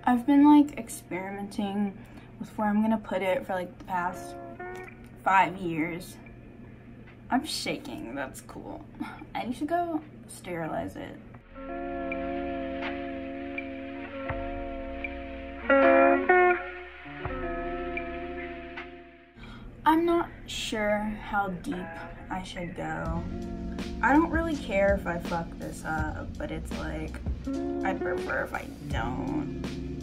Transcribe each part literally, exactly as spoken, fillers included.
I've been like experimenting with where I'm gonna put it for like the past five years. I'm shaking, that's cool. I need to go sterilize it. I'm not sure how deep I should go. I don't really care if I fuck this up, but it's like, I'd prefer if I don't.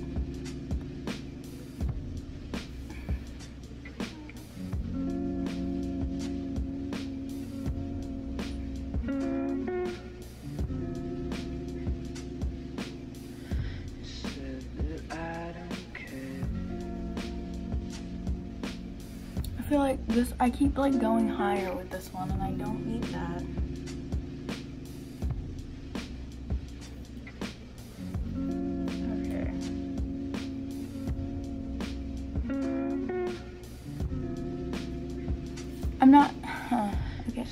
I feel like this, I keep like going higher with this one and I don't need that. Okay. I'm not, huh, okay.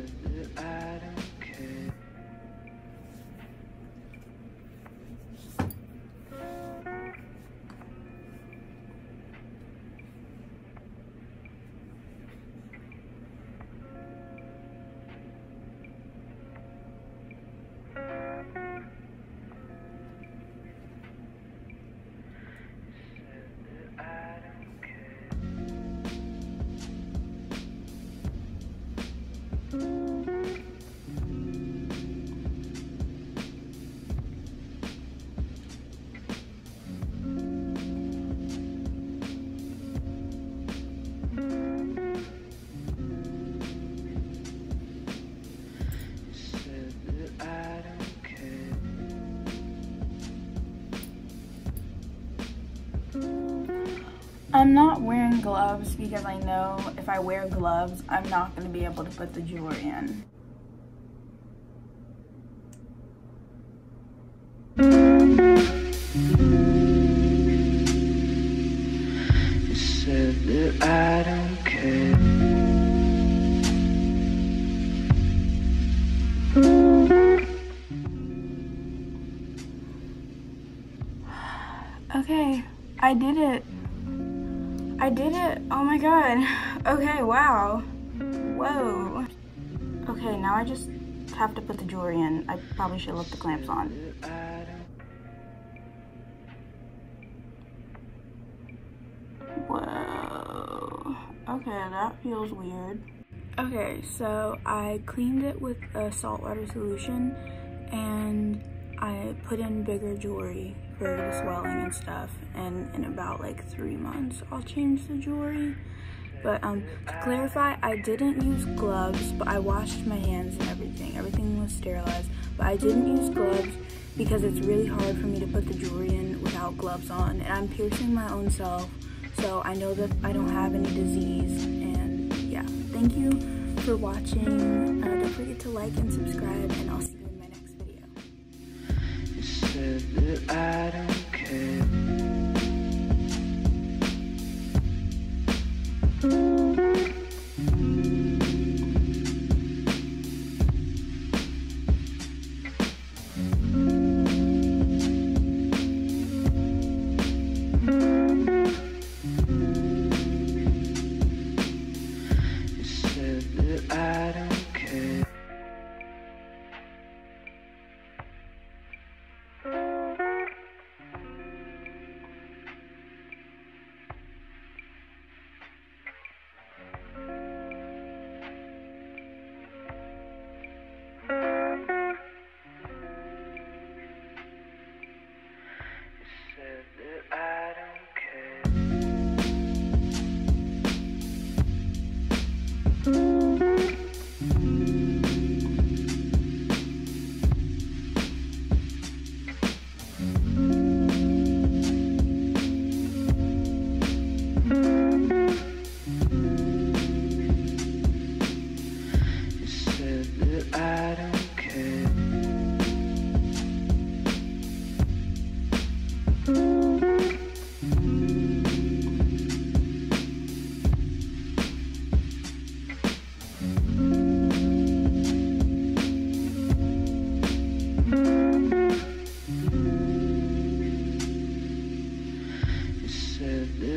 I'm not wearing gloves because I know if I wear gloves, I'm not going to be able to put the jewelry in. You said that I don't care. Okay, I did it. I did it. Oh my god. Okay, wow. Whoa. Okay, now I just have to put the jewelry in. I probably should left the clamps on. Whoa. Okay, that feels weird. Okay, so I cleaned it with a saltwater solution and I put in bigger jewelry for the swelling and stuff, and in about like three months I'll change the jewelry. But um to clarify, I didn't use gloves, but I washed my hands and everything. Everything was sterilized, but I didn't use gloves because it's really hard for me to put the jewelry in without gloves on, and I'm piercing my own self, so I know that I don't have any disease. And yeah, thank you for watching. Uh, don't forget to like and subscribe, and I'll see you in my next video. You said that I don't care.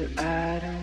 that I don't